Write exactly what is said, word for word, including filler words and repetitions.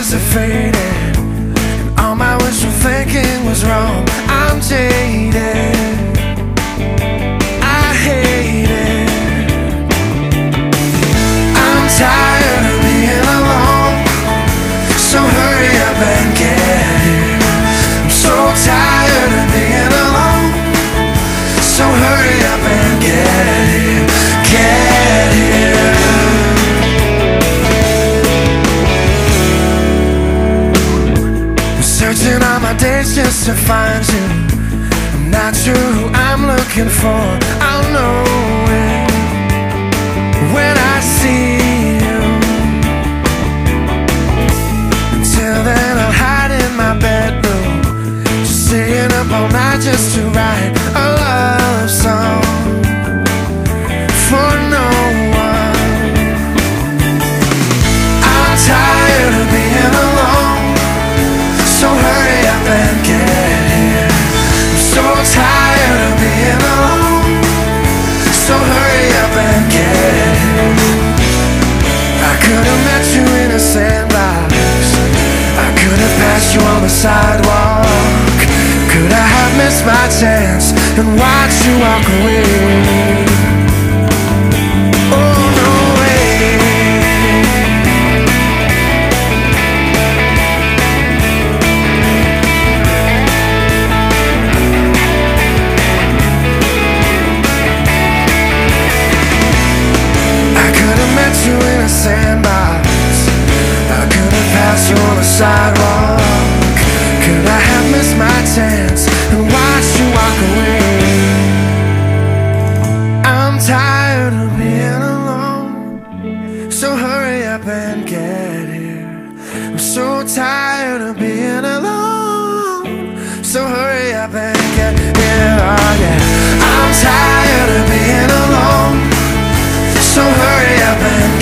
are faded, and all my wishful thinking was wrong. I'm jaded, I hate it. I'm tired of being alone, so hurry up and get here. I'm so tired of being alone, so hurry up and get here, get here. I'm searching all my days just to find you. I'm not sure who I'm looking for, I'll know it when I see you. Until then I'll hide in my bedroom, just staying up all night just to write a love song for no one. I'm tired of being alone, so hurry up and get here. I'm so tired of being alone, so hurry up and get here. I could have met you in a sandbox, I could have passed you on the sidewalk. Could I have missed my chance and watched you walk away? Oh, no way. I could have met you in a sandbox, I could have passed you on the sidewalk. Could I have missed my chance and watched you walk away? I'm tired of being alone, so hurry up and get here. I'm so tired of being alone, so hurry up and get here. Oh yeah, I'm tired of being alone, so hurry up and